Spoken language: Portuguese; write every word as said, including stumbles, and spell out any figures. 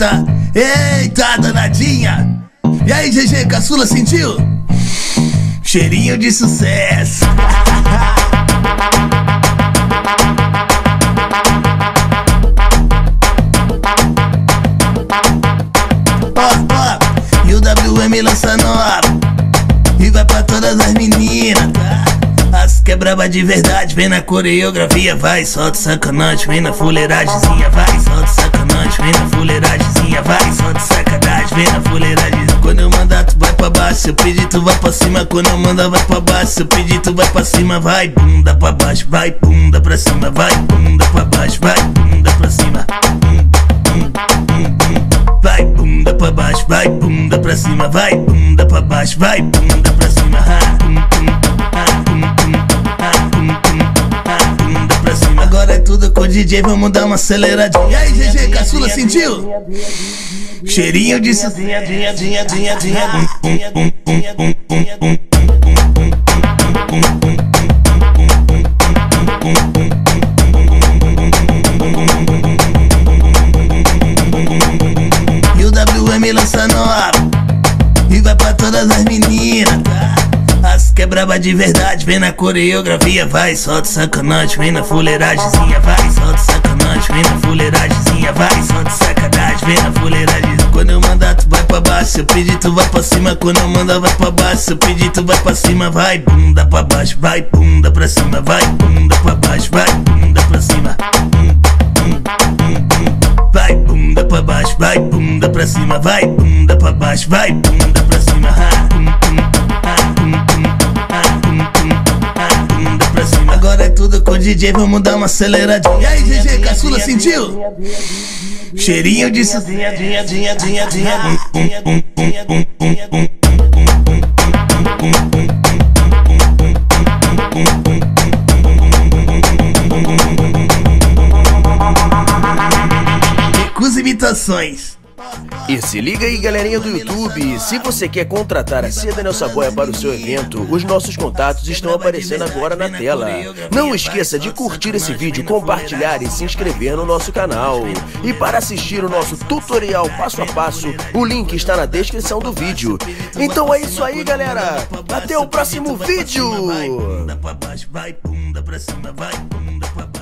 Eita, eita, danadinha. E aí, G G, caçula, sentiu? Cheirinho de sucesso. Ó, ó, e o W M lança nova e vai pra todas as meninas, tá? As que é braba de verdade, vem na coreografia, vai, solta sacanagem, vem na fuleiragemzinha, vai, solta sacanagem, vem na fuleiragemzinha, vai, solta sacanagem, vem na fuleiragem. Quando eu mandar tu vai pra baixo, se eu pedir tu vai pra cima, quando eu mandar vai pra baixo, se eu pedir tu vai pra cima, vai, bunda pra baixo, vai, bunda pra cima, vai, bunda pra baixo, vai, bunda pra cima, vai, bunda pra baixo, vai, bunda pra cima, vai, bunda pra baixo, vai, bunda pra cima, bunda pra cima. Agora é tudo com o D J, vamos dar uma aceleradinha. E aí, G G, caçula, sentiu? Cheirinho de sucesso. E o W M lança nova e vai pra todas as meninas, tá? As que é braba de verdade, vem na coreografia, vai, solta sacanagem, vem na fuleiragemzinha, vai, solta sacanagem, vem na fuleiragemzinha, vai, solta sacanagem, vem na fuleiragem. Quando eu mandar tu vai pra baixo, se eu pedir tu vai pra cima, quando eu mandar vai pra baixo, se eu pedir tu vai pra cima, vai, bunda pra baixo, vai, bunda pra cima, vai, bunda pra baixo, vai, bunda pra cima, vai, bunda pra baixo, vai, bunda pra cima, vai, bunda pra baixo, vai, bunda pra cima, bunda pra cima. Agora é tudo com o D J, vamos dar uma aceleradinha. E aí, G G, caçula, sentiu? Cheirinho de sucesso. Recusa imitações. E se liga aí, galerinha do YouTube, se você quer contratar a C Daniel Saboia para o seu evento, os nossos contatos estão aparecendo agora na tela. Não esqueça de curtir esse vídeo, compartilhar e se inscrever no nosso canal. E para assistir o nosso tutorial passo a passo, o link está na descrição do vídeo. Então é isso aí, galera, até o próximo vídeo!